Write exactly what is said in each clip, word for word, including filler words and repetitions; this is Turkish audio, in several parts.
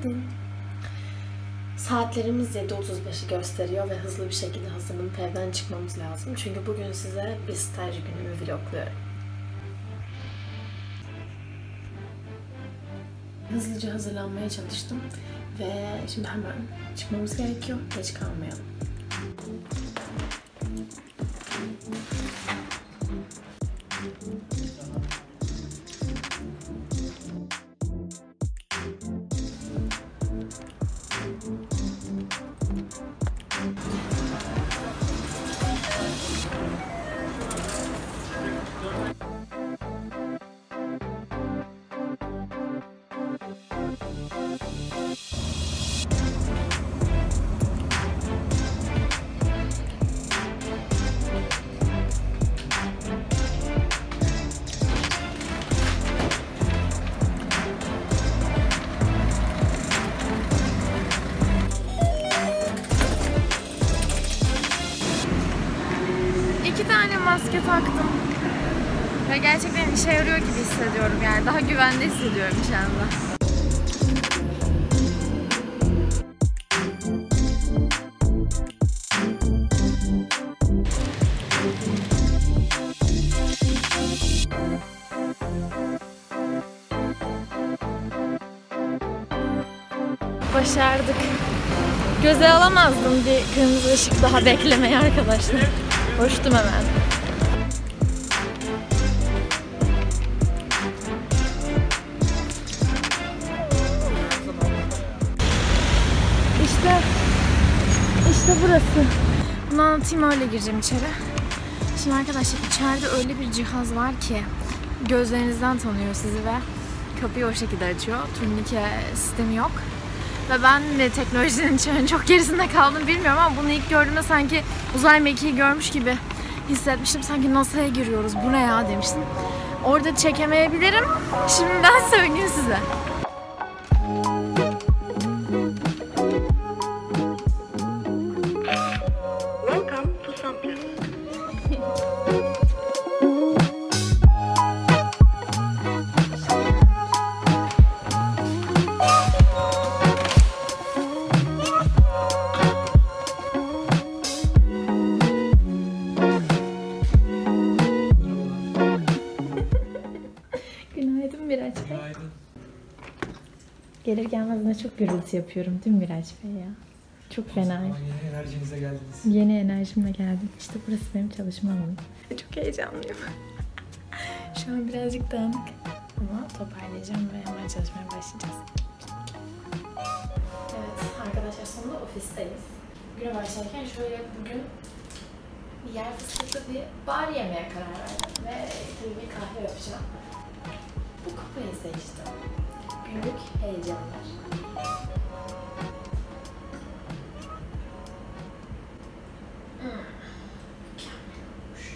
Günaydın. Saatlerimiz yedi otuz beşi gösteriyor ve hızlı bir şekilde hazırlanıp evden çıkmamız lazım. Çünkü bugün size bir staj günümü vlogluyorum. Hızlıca hazırlanmaya çalıştım ve şimdi hemen çıkmamız gerekiyor. Geç kalmayalım. İki tane maske taktım ve gerçekten işe yarıyor gibi hissediyorum, yani daha güvende hissediyorum şu anda. Başardık. Göze alamazdım bir kırmızı ışık daha beklemeyi arkadaşlar. Koştum hemen. İşte, işte burası. Bunu anlatayım, öyle gireceğim içeri. Şimdi arkadaşlar içeride öyle bir cihaz var ki gözlerinizden tanıyor sizi ve kapıyı o şekilde açıyor. Turnike sistemi yok. Ve ben de teknolojinin çağının çok gerisinde kaldım bilmiyorum ama bunu ilk gördüğümde sanki uzay mekiği görmüş gibi hissetmiştim. Sanki NASA'ya giriyoruz, bu ne ya demiştim. Orada çekemeyebilirim. Şimdiden söyleyeyim size. Welcome to Samples. Günaydın Miraç Bey. Günaydın. Gelir gelmez ne çok gürültü yapıyorum değil mi Miraç Bey ya? Çok fena. Yeni enerjinize geldiniz. Yeni enerjimle geldim. İşte burası benim çalışma alanım. Çok heyecanlıyım. Şu an birazcık dağınık ama toparlayacağım ve hemen çalışmaya başlayacağız. Evet arkadaşlar, sonunda ofisteyiz. Güne başlarken şöyle bugün bir yer fıstıklı bir bar yemeye karar verdim ve tabii bir kahve yapacağım. Bu kupayı seçtim. Günlük heyecanlar. Hmm. Mükemmel olmuş.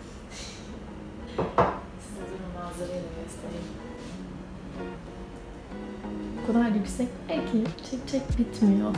Size durun manzarayı da göstereyim. O kadar yüksek ki çek çek bitmiyor.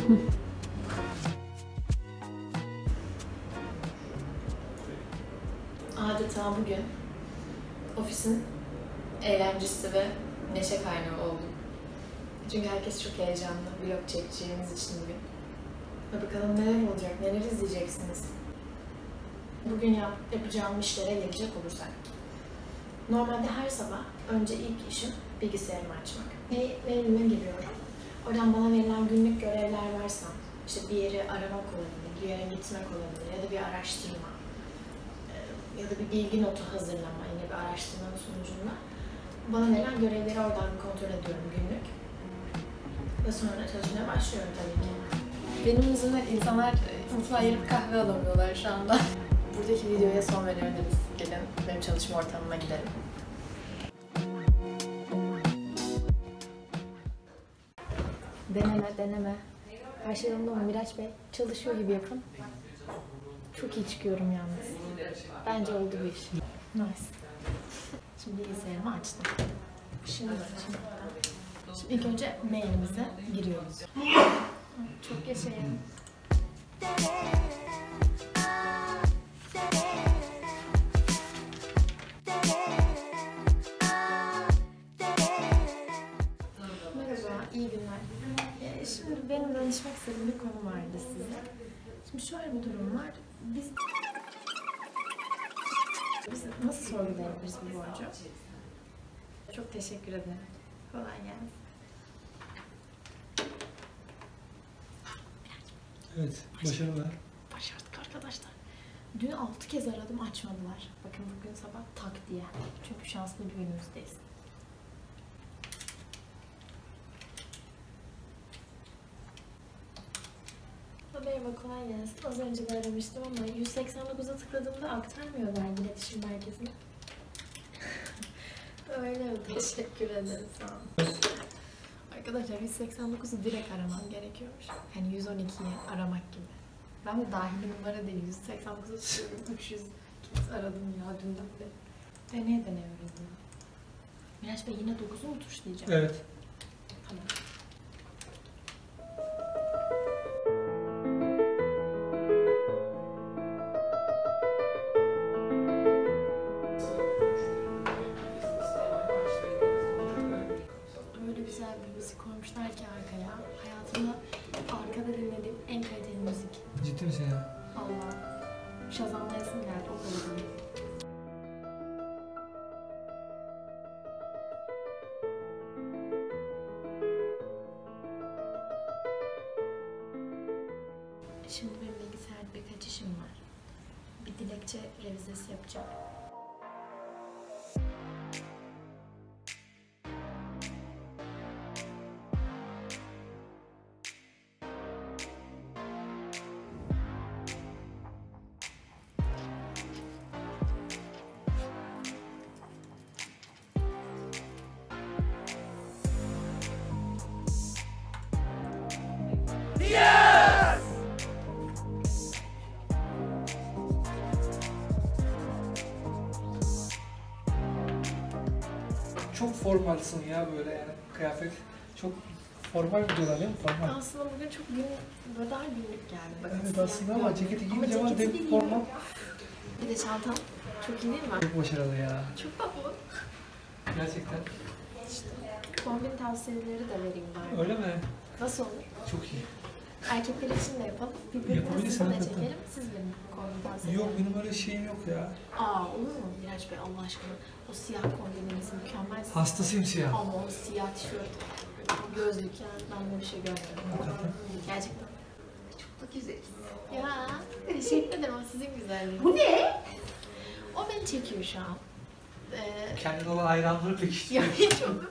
Adeta bugün ofisin eğlencesi ve neşe kaynağı oldu. Çünkü herkes çok heyecanlı vlog çekeceğimiz için bugün. Ve bakalım neler olacak, neler izleyeceksiniz. Bugün yap, yapacağım işlere gelecek olursak. Normalde her sabah önce ilk işim bilgisayarımı açmak. Mailime giriyorum. Oradan bana verilen günlük görevler varsa, işte bir yeri aramak olabilir, bir yere gitmek olabilir ya da bir araştırma ya da bir bilgi notu hazırlama, yine bir araştırmanın sonucunda bana verilen görevleri oradan kontrol ediyorum günlük. Ve sonra çalışmaya başlıyorum tabii ki. Benim yüzümden insanlar mutfağa gelip kahve alamıyorlar şu anda. Buradaki videoya son verebiliriz. Gelin benim çalışma ortamıma gidelim. Deneme, deneme. Her şey yolunda mı Miraç Bey? Çalışıyor gibi yapın. Çok iyi çıkıyorum yalnız. Bence oldu bu iş. Nice. Şimdi bilgisayarımı açtım. Şimdi açayım. Şimdi ilk önce mailimize giriyoruz. Çok yaşayın. Merhaba, iyi günler. Şimdi benim danışmak istediğim bir konu vardı size. Şimdi şöyle bir durum var. Biz Biz nasıl sorgulayabiliriz bu borcu? Çok teşekkür ederim. Kolay gelsin. Evet, başarılar. Başardık arkadaşlar. Dün altı kez aradım, açmadılar. Bakın bugün sabah tak diye. Çünkü şanslı bir günümüzdeyiz. Merhaba, kolay gelsin. Az önce de aramıştım ama yüz seksen dokuza tıkladığımda aktarmıyor vergi iletişim merkezine. Öyle mi? Teşekkür ederim, sağ olun. Arkadaşlar yüz seksen dokuzu direkt aramam gerekiyormuş. Hani yüz on ikiyi aramak gibi. Ben de dahili numara değil, yüz seksen dokuza tutuyorum. üç yüz kez aradım ya dünden beri. Deneye deneye öğrendim. Miraç Bey yine dokuzu mu tuşlayacağım? Evet. Tamam. Öyle güzel bir müzik koymuşlar ki arkaya. Hayatımda arkada dinlediğim en kaliteli müzik. Ciddi misin ya? Allah. Şazamlayasım geldi o kadar değil. Şimdi benim bilgisayarda birkaç işim var. Bir dilekçe revizesi yapacağım. Çok formalsın ya böyle yani kıyafet. Çok formal diyorlar değil mi? Formal. Aslında bugün çok gün, böyle daha günlük geldi. Bakın Evet siyah aslında gömlek. ama ceketi Ama giyince ama ceketi de değil formal. ya. Bir de çantam çok iyi değil mi? Çok başarılı ya. Çok tatlı. Gerçekten. İşte kombin tavsiyeleri de vereyim bari. Öyle mi? Nasıl olur? Çok iyi. Erkekler için de yapalım. Birbirimizi Yapabilirsen sizinle hakikaten. çekelim. Siz benim kombin tavsiyelerimi. Yok benim öyle şeyim yok ya. Aa olur mu Miraç Bey Allah aşkına? O siyah kombininiz mükemmel. Hastasıyım siyah. Ama o siyah tişört, gözlük yani ben böyle bir şey görmedim. Gerçekten. Çok da güzel. Ya teşekkür ederim, o sizin güzelliğiniz. Bu ne? O beni çekiyor şu an. Ee, Kendine olan hayranlığı pekiştiriyor. ya hiç olur mu?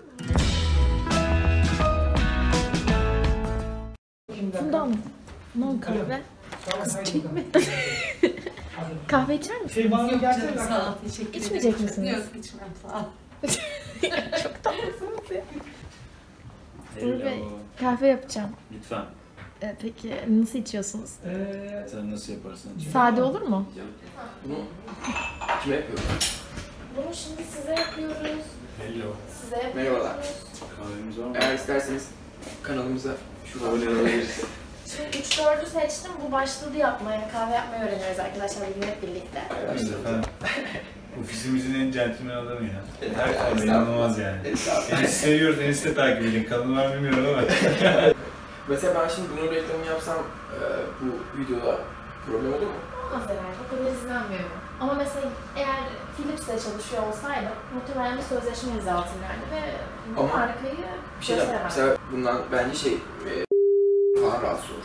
Bundan mı? Non kahve. Kız çekme. Kahve içer misin? Şey bana gelsene. Sağ ol, teşekkür ederim. İçmeyecek misiniz? Yok, içmem, sağ ol. Çok tatlısınız ya. Hello. Uğur Bey, kahve yapacağım. Lütfen. Ee, peki nasıl içiyorsunuz? Eee... Sen nasıl yaparsan. Sade olur mu? Bunu kime yapıyoruz? Bunu şimdi size yapıyoruz. Hello. Size yapıyoruz. Merhabalar. Kahvemiz var mı? Eğer isterseniz kanalımıza şu Öyle alabiliriz. Şimdi üç dördü seçtim. Bu başladı yapmaya. Kahve yapmayı öğreniyoruz arkadaşlar bugün hep birlikte. Biz efendim. Ofisimizin en centilmen adamı ya. Her konuda Estağfurullah. inanılmaz yani. Estağfurullah. Enes'i seviyoruz, Enes'i de takip edin. Kanalı var bilmiyorum ama. Mesela ben şimdi bunun reklamını yapsam e, bu videoda problem olur mu? Az herhalde. O kadar izlenmiyor. Ama mesela eğer Philips'le çalışıyor olsaydı muhtemelen bir sözleşme imzalatırlardı ve bu Ama markayı Bir şey diyeyim, gösteremez. mesela bundan bence şey e, falan rahatsız olur.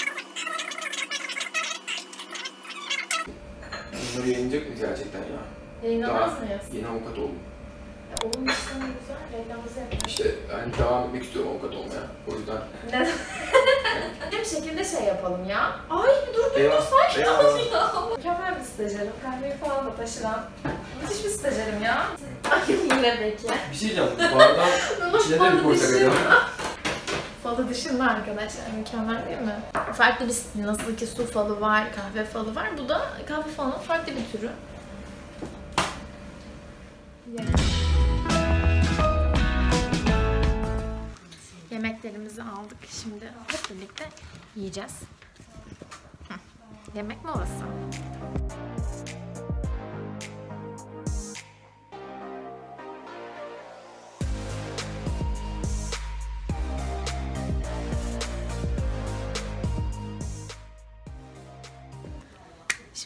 Bunları yayınlayacak mıyız gerçekten ya? Yayınlamaz mıyız? Yeni avukat oldum. Ya, onun işlemi güzel. Reklamımızı yapıyoruz. İşte yani devam etmek istiyorum avukat olmaya. O yüzden. Neden? Bir şekilde şey yapalım ya. Ay bir dur dur dur Eyvah, sakin eyvah. ol ya. Mükemmel bir stajyerim. Kahveyi falan da taşıran. Müthiş bir stajyerim ya. Ay yine peki. Bir şey diyeceğim. Bu arada içine de bir portakal dışında. var. Falı dışında arkadaşlar mükemmel değil mi? Farklı bir stil. Nasıl ki su falı var, kahve falı var. Bu da kahve falının farklı bir türü. Yemeklerimizi aldık. Şimdi hep birlikte yiyeceğiz. Hı. Yemek molası.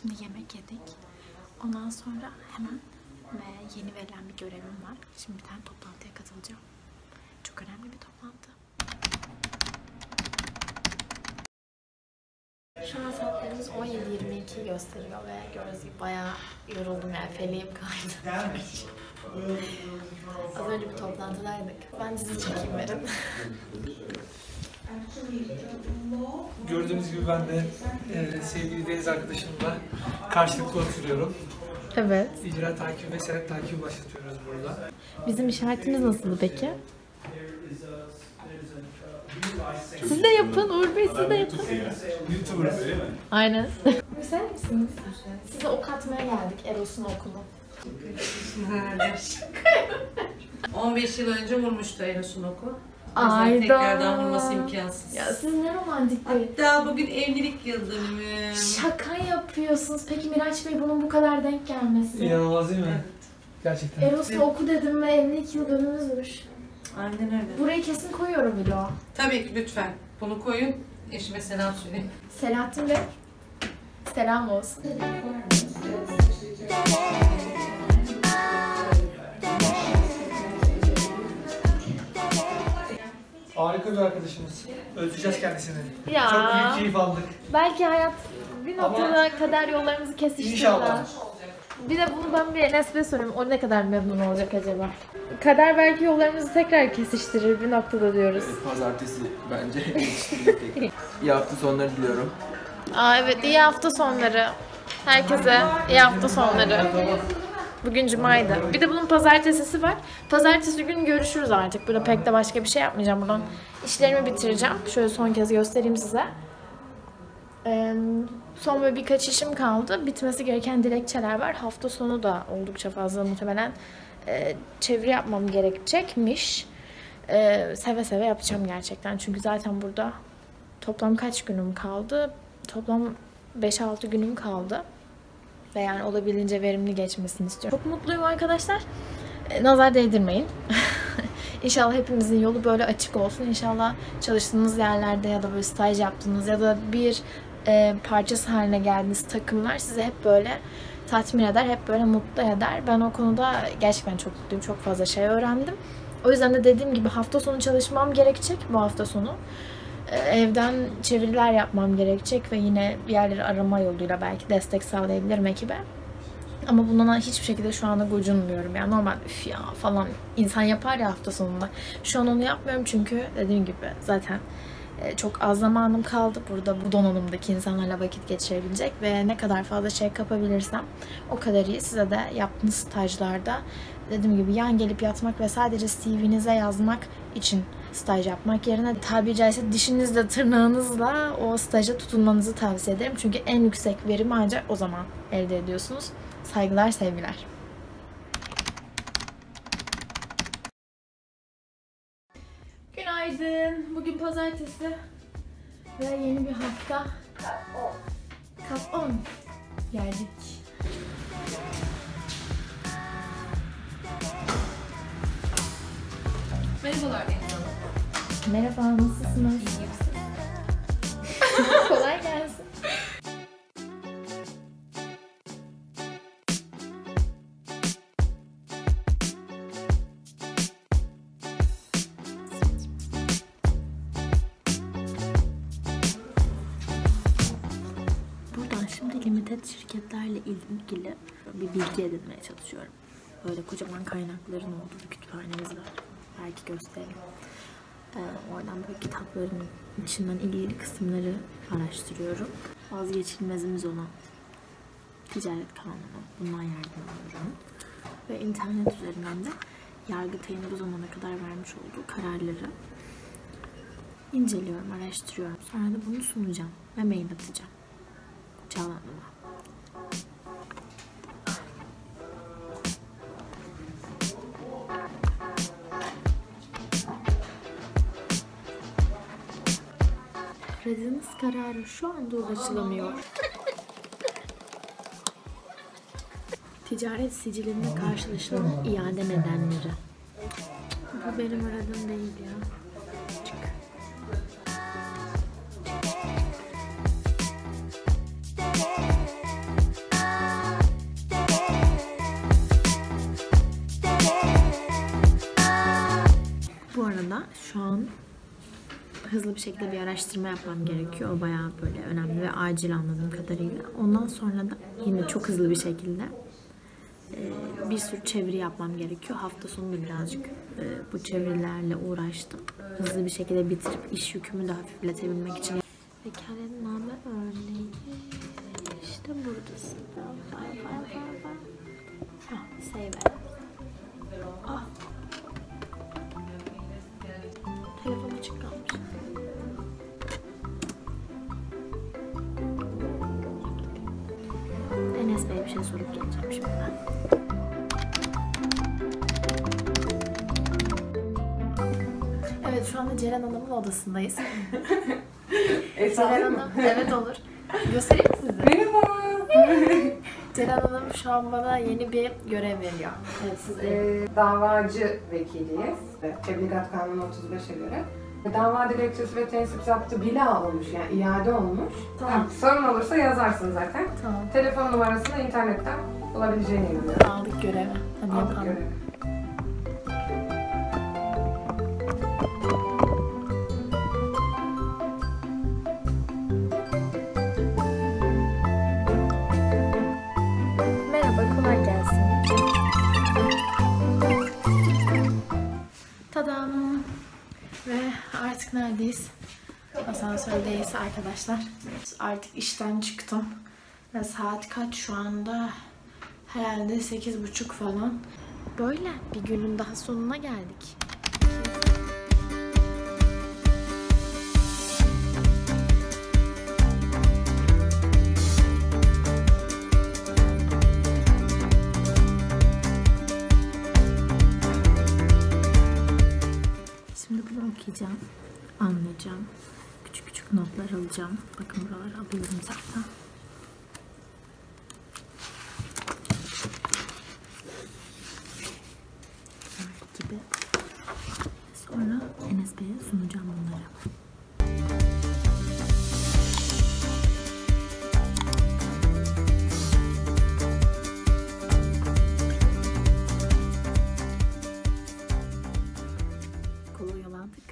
Şimdi yemek yedik. Ondan sonra hemen ve yeni verilen bir görevim var. Şimdi bir tane toplantıya katılacağım. Çok önemli bir toplantı. Şu an saatlerimiz on yedi yirmi iki gösteriyor ve gördüğünüz gibi bayağı yoruldum yani, feleğim kaydı. Az önce bir toplantıdaydık. Ben dizi çekeyim verin. Gördüğünüz gibi ben de e, sevgili Deniz arkadaşımla karşılıklı oturuyorum. Evet. İcra takibi ve senet takibi başlatıyoruz burada. Bizim işaretimiz nasıldı peki? Siz de yapın Uğur Bey, siz de yapın. YouTuber öyle mi? Aynen. Müsait misiniz? Size ok atmaya geldik Eros'un okunu. on beş yıl önce vurmuştu Eros'un oku. Ayda. Tekrardan vurması imkansız. Ya siz ne romantik bir... Hatta bugün evlilik yıl dönümü. Şaka yapıyorsunuz. Peki Miraç Bey bunun bu kadar denk gelmesi? İnanılmaz değil mi? Gerçekten. Eros'un oku dedim ve evlilik yıl dönümümüzmüş. Aynen öyle. Burayı kesin koyuyorum vloga. Tabii ki lütfen. Bunu koyun. Eşime selam söyleyin. Selahattin Bey, selam olsun. Harika bir arkadaşımız. Özleyeceğiz kendisini. Ya. Çok büyük keyif aldık. Belki hayat bir noktada Ama kader yollarımızı kesiştirir. İnşallah. Bir de bunu ben bir Enes Bey'e sorayım. O ne kadar memnun olacak acaba? Kader belki yollarımızı tekrar kesiştirir bir noktada diyoruz. Evet, pazartesi bence yetiştirdik. İyi hafta sonları diliyorum. Aa evet, iyi hafta sonları. Herkese iyi hafta sonları. Bugün cumaydı. Bir de bunun pazartesisi var. Pazartesi günü görüşürüz artık. Burada pek de başka bir şey yapmayacağım. Buradan işlerimi bitireceğim. Şöyle son kez göstereyim size. Ee, son böyle birkaç işim kaldı. Bitmesi gereken dilekçeler var. Hafta sonu da oldukça fazla muhtemelen e, çeviri yapmam gerekecekmiş. E, seve seve yapacağım gerçekten. Çünkü zaten burada toplam kaç günüm kaldı? Toplam beş altı günüm kaldı. Ve yani olabildiğince verimli geçmesini istiyorum. Çok mutluyum arkadaşlar. E, nazar değdirmeyin. İnşallah hepimizin yolu böyle açık olsun. İnşallah çalıştığınız yerlerde ya da böyle staj yaptığınız ya da bir e, parçası haline geldiğiniz takımlar sizi hep böyle tatmin eder, hep böyle mutlu eder. Ben o konuda gerçekten çok mutluyum. Çok fazla şey öğrendim. O yüzden de dediğim gibi hafta sonu çalışmam gerekecek bu hafta sonu. Evden çeviriler yapmam gerekecek ve yine bir yerleri arama yoluyla belki destek sağlayabilirim ekibe. Ama bundan hiçbir şekilde şu anda gocunmuyorum. Yani normal üf ya falan insan yapar ya hafta sonunda. Şu an onu yapmıyorum çünkü dediğim gibi zaten çok az zamanım kaldı burada bu donanımdaki insanlarla vakit geçirebilecek ve ne kadar fazla şey kapabilirsem o kadar iyi. Size de yaptığınız stajlarda dediğim gibi yan gelip yatmak ve sadece C V'nize yazmak için staj yapmak yerine tabiri caizse dişinizle tırnağınızla o staja tutunmanızı tavsiye ederim. Çünkü en yüksek verimi ancak o zaman elde ediyorsunuz. Saygılar, sevgiler. Günaydın. Bugün pazartesi ve yeni bir hafta. Kap on. Geldik. Merhabalar Deniz Hanım. Merhaba, nasılsınız? İyiyim. Kolay gelsin. Buradan şimdi limited şirketlerle ilgili bir bilgi edinmeye çalışıyorum. Böyle kocaman kaynakların olduğu bir kütüphanemiz var. Belki göstereyim. Ee, oradan böyle kitapların içinden ilgili kısımları araştırıyorum. Vazgeçilmezimiz olan ticaret kanunu, bundan yardım alıyorum. Ve internet üzerinden de Yargıtay'ın bu zamana kadar vermiş olduğu kararları inceliyorum, araştırıyorum. Sonra da bunu sunacağım ve mail atacağım Çağla Hanım'a. Aradığınız kararı şu anda ulaşılamıyor. Ticaret sicilinde karşılaşılan iade nedenleri. Bu benim aradığım değil ya. Çık. hızlı bir şekilde bir araştırma yapmam gerekiyor. O bayağı böyle önemli ve acil anladığım kadarıyla. Ondan sonra da yine çok hızlı bir şekilde bir sürü çeviri yapmam gerekiyor. Hafta sonu da birazcık bu çevirilerle uğraştım. Hızlı bir şekilde bitirip iş yükümü de hafifletebilmek için. Vekaletin name örneği işte buradasın. Ah, save as. Ah. Telefon açık kalmış. Enes Bey bir şey sorup geleceğim şimdi ben. Evet, şu anda Ceren Hanım'ın odasındayız. Ceren Hanım, evet olur. Göstereyim mi size? Merhaba. Ceren Hanım şu an bana yeni bir görev veriyor. Evet, siz de. Ee, davacı vekiliyiz. Tebligat Kanunu otuz beşe göre. Dava dilekçesi ve tensip zaptı bile alınmış, yani iade olmuş. Tamam. Yani sorun olursa yazarsın zaten. Tamam. Telefon numarasını internetten bulabileceğini yazıyor. Aldık görevi. Hadi Aldık yapalım. görevi. Merhaba, kolay gelsin. Tadam! Ve artık neredeyiz? Asansördeyiz arkadaşlar. Artık işten çıktım. Ve saat kaç şu anda? Herhalde sekiz buçuk falan. Böyle bir günün daha sonuna geldik. Şimdi bunu okuyacağım, anlayacağım. Küçük küçük notlar alacağım. Bakın buraları alıyorum zaten. Gibi. Sonra Enes Bey'e sunacağım bunları. Kolu yaladık.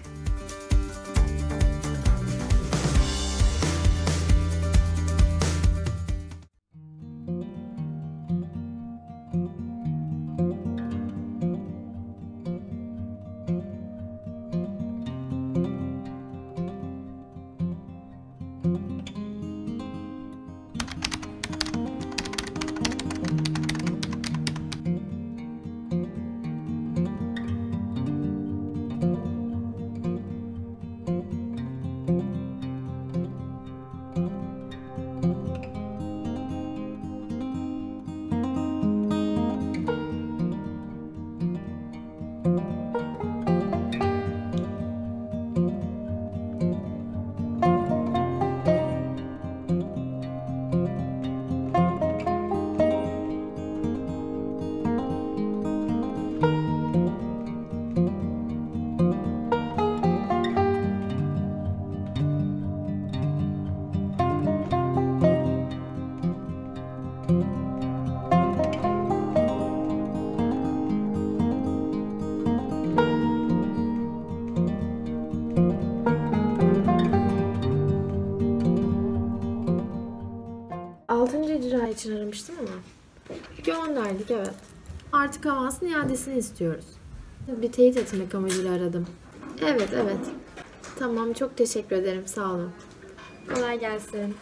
altıncı icra için aramıştım ama gönderdik, evet. Artık avansın iadesini istiyoruz. Bir teyit etmek amacıyla aradım. Evet, evet. Tamam, çok teşekkür ederim. Sağ olun. Kolay gelsin.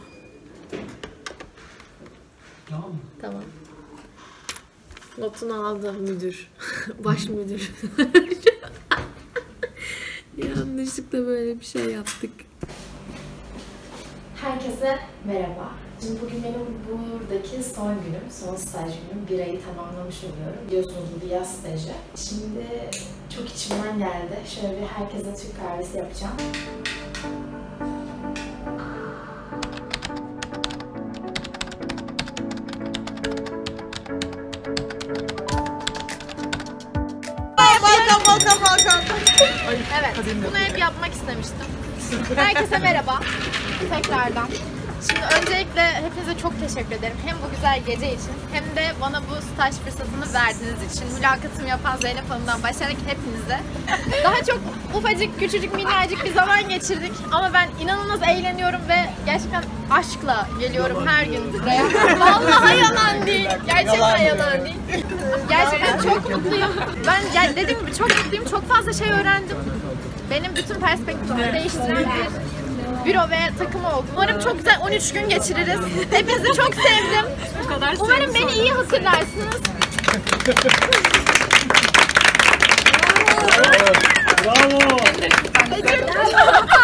Tamam mı? Tamam. Notunu aldı müdür. Baş müdür. Yanlışlıkla böyle bir şey yaptık. Herkese merhaba. Şimdi bugün benim buradaki son günüm, son staj günüm. Bir ayı tamamlamış oluyorum. Biliyorsunuz bu bir yaz stajı. Şimdi çok içimden geldi. Şöyle bir herkese Türk kahvesi yapacağım. Balkan, Balkan, Balkan. Evet, bunu hep yapmak istemiştim. Herkese merhaba. Tekrardan. Şimdi öncelikle hepinize çok teşekkür ederim. Hem bu güzel gece için hem de bana bu staj fırsatını verdiğiniz için. Mülakatımı yapan Zeynep Hanım'dan başlayarak hepinize. Daha çok ufacık, küçücük, minnacık bir zaman geçirdik. Ama ben inanılmaz eğleniyorum ve gerçekten aşkla geliyorum her gün buraya. Vallahi yalan değil. Gerçekten yalan değil. Gerçekten çok mutluyum. Ben ya dediğim gibi çok mutluyum. Çok fazla şey öğrendim. Benim bütün perspektifimi değiştiren bir büro ve takım oldu. Umarım çok güzel on üç gün geçiririz. Hepinizi çok sevdim. Umarım beni iyi hatırlarsınız. Bravo. Bravo.